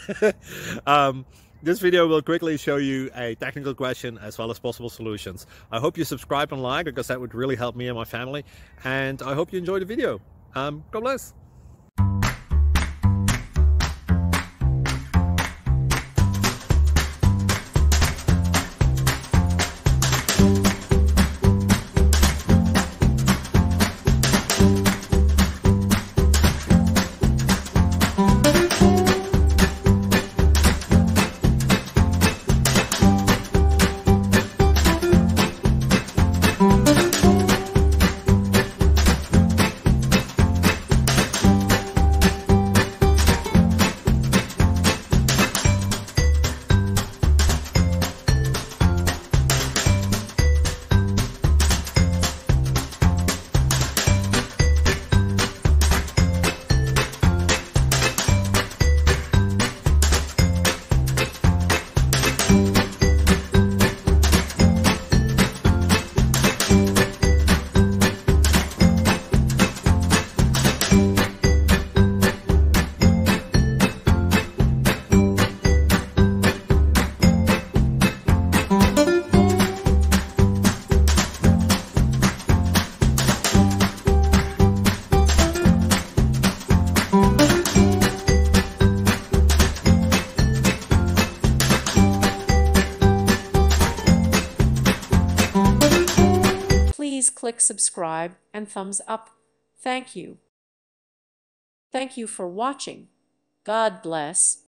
um, this video will quickly show you a technical question as well as possible solutions. I hope you subscribe and like, because that would really help me and my family. And I hope you enjoy the video. God bless. Please click subscribe and thumbs up. Thank you. Thank you for watching. God bless.